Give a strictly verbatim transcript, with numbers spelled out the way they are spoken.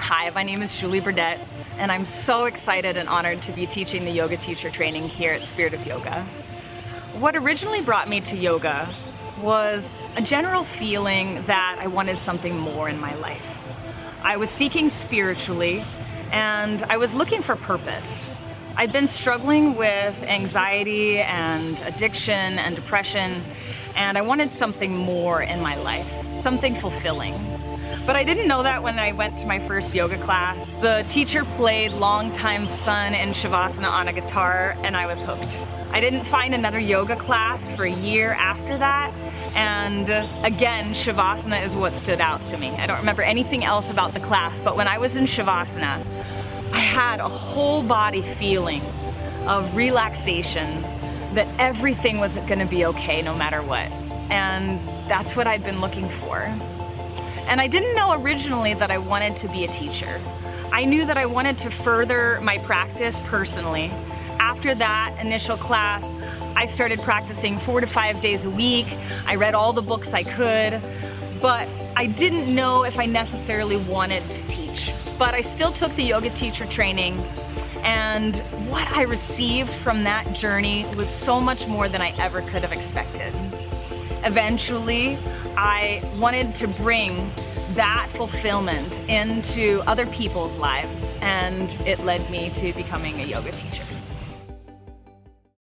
Hi, my name is Juli Burdette, and I'm so excited and honored to be teaching the yoga teacher training here at Spirit of Yoga. What originally brought me to yoga was a general feeling that I wanted something more in my life. I was seeking spiritually, and I was looking for purpose. I'd been struggling with anxiety and addiction and depression, and I wanted something more in my life, something fulfilling. But I didn't know that when I went to my first yoga class. The teacher played Longtime Sun and Shavasana on a guitar, and I was hooked. I didn't find another yoga class for a year after that, and again, Shavasana is what stood out to me. I don't remember anything else about the class, but when I was in Shavasana, I had a whole body feeling of relaxation, that everything was going to be okay no matter what. And that's what I'd been looking for. And I didn't know originally that I wanted to be a teacher. I knew that I wanted to further my practice personally. After that initial class, I started practicing four to five days a week. I read all the books I could, but I didn't know if I necessarily wanted to teach. But I still took the yoga teacher training, and what I received from that journey was so much more than I ever could have expected. Eventually, I wanted to bring that fulfillment into other people's lives, and it led me to becoming a yoga teacher.